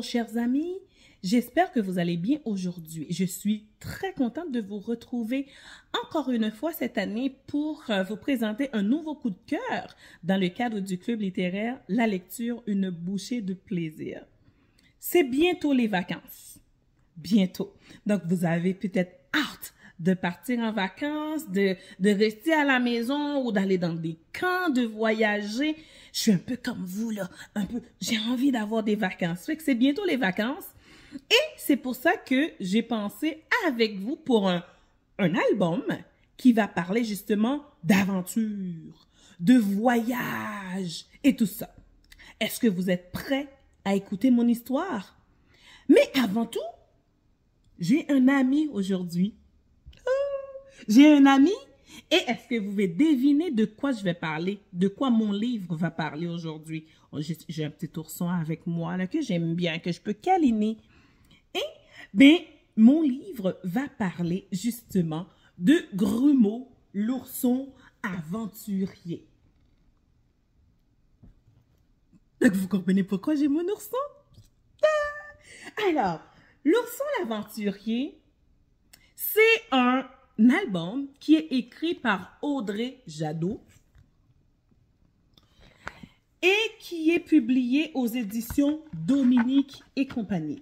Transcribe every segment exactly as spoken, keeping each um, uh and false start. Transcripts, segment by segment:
chers amis, j'espère que vous allez bien aujourd'hui. Je suis très contente de vous retrouver encore une fois cette année pour vous présenter un nouveau coup de cœur dans le cadre du club littéraire La lecture, une bouchée de plaisir. C'est bientôt les vacances. Bientôt. Donc, vous avez peut-être hâte de partir en vacances, de, de rester à la maison ou d'aller dans des camps, de voyager. Je suis un peu comme vous, là. Un peu, j'ai envie d'avoir des vacances. Fait que c'est bientôt les vacances. Et c'est pour ça que j'ai pensé avec vous pour un, un album qui va parler justement d'aventure, de voyage et tout ça. Est-ce que vous êtes prêts à écouter mon histoire? Mais avant tout, j'ai un ami aujourd'hui. J'ai un ami et est-ce que vous pouvez deviner de quoi je vais parler, de quoi mon livre va parler aujourd'hui? J'ai un petit ourson avec moi là, que j'aime bien, que je peux câliner. Et bien, mon livre va parler justement de Grumeau, l'ourson aventurier. Donc, vous comprenez pourquoi j'ai mon ourson? Ah! Alors, l'ourson l'aventurier, c'est un album qui est écrit par Audrey Jadot et qui est publié aux éditions Dominique et compagnie.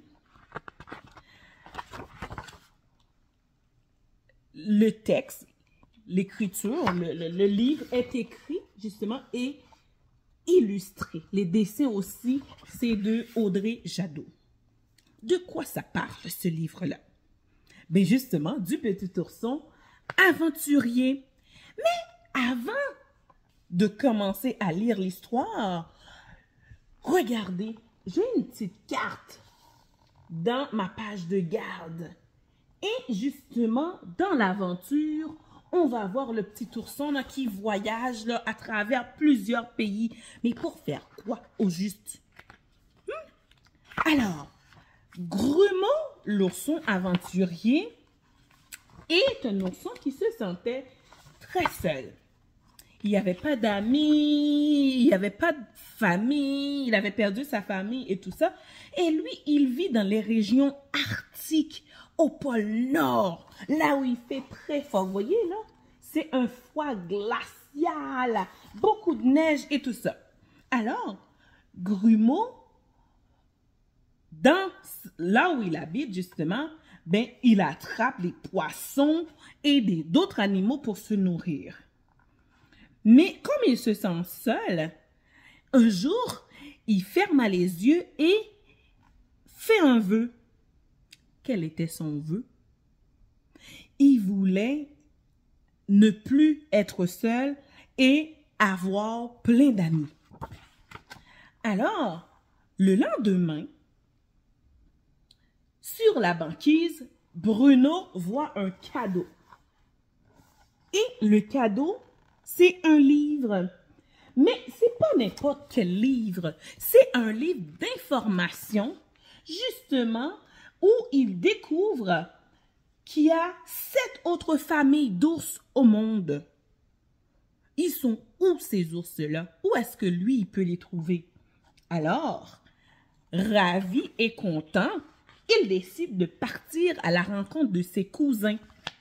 Le texte, l'écriture, le, le, le livre est écrit justement et illustré. Les dessins aussi, c'est de Audrey Jadot. De quoi ça parle, ce livre-là? Bien justement, du petit ourson aventurier. Mais avant de commencer à lire l'histoire, regardez, j'ai une petite carte dans ma page de garde. Et justement, dans l'aventure, on va voir le petit ourson là, qui voyage là, à travers plusieurs pays. Mais pour faire quoi au juste? Hmm? Alors, Grumeau, l'ourson aventurier, est un ourson qui se sentait très seul. Il n'y avait pas d'amis, il n'y avait pas de famille, il avait perdu sa famille et tout ça. Et lui, il vit dans les régions arctiques, au pôle Nord, là où il fait très fort. Vous voyez là, c'est un froid glacial, beaucoup de neige et tout ça. Alors, Grumeau, dans là où il habite justement, ben il attrape les poissons et d'autres animaux pour se nourrir. Mais comme il se sent seul, un jour, il ferma les yeux et fait un vœu. Quel était son vœu? Il voulait ne plus être seul et avoir plein d'amis. Alors, le lendemain, sur la banquise, Bruno voit un cadeau. Et le cadeau, c'est un livre. Mais c'est pas n'importe quel livre. C'est un livre d'information, justement, où il découvre qu'il y a sept autres familles d'ours au monde. Ils sont où ces ours-là? Où est-ce que lui, il peut les trouver? Alors, ravi et content, il décide de partir à la rencontre de ses cousins.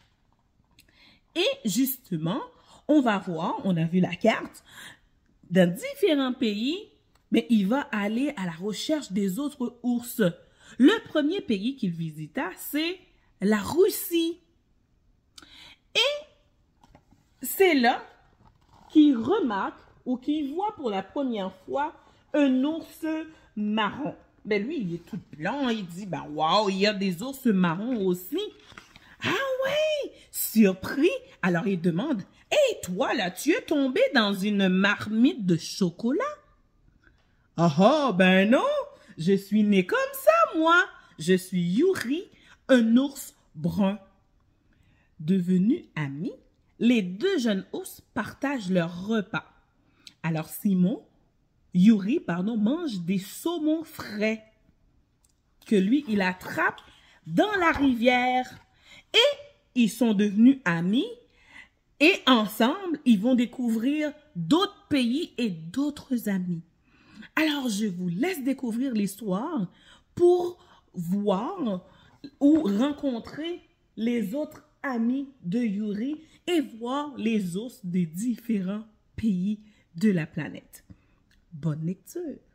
Et justement, on va voir, on a vu la carte, dans différents pays, mais il va aller à la recherche des autres ours. Le premier pays qu'il visita, c'est la Russie. Et c'est là qu'il remarque ou qu'il voit pour la première fois un ours marron. Ben lui, il est tout blanc, il dit, ben waouh, il y a des ours marrons aussi. Ah ouais, surpris. Alors il demande, hey toi là, tu es tombé dans une marmite de chocolat? Ah ah, ben non, je suis né comme ça moi. Je suis Yuri, un ours brun. Devenus amis, les deux jeunes ours partagent leur repas. Alors Simon, Yuri, pardon, mange des saumons frais que lui, il attrape dans la rivière. Et ils sont devenus amis et ensemble, ils vont découvrir d'autres pays et d'autres amis. Alors, je vous laisse découvrir l'histoire pour voir ou rencontrer les autres amis de Yuri et voir les ours des différents pays de la planète. Bonne lecture!